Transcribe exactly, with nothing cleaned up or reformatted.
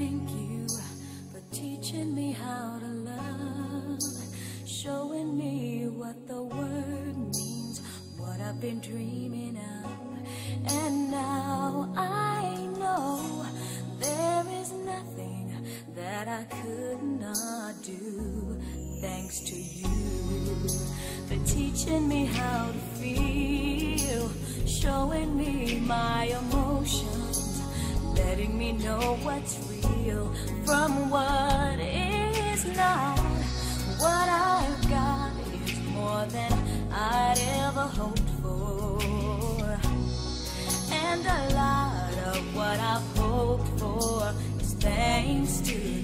thank you for teaching me how to love, showing me what the word means, what I've been dreaming of. And now I know there is nothing that I could not do, thanks to you for teaching me how to feel, showing me my emotions, letting me know what's real from what is not. What I've got is more than I'd ever hoped for, and a lot of what I've hoped for is thanks to you.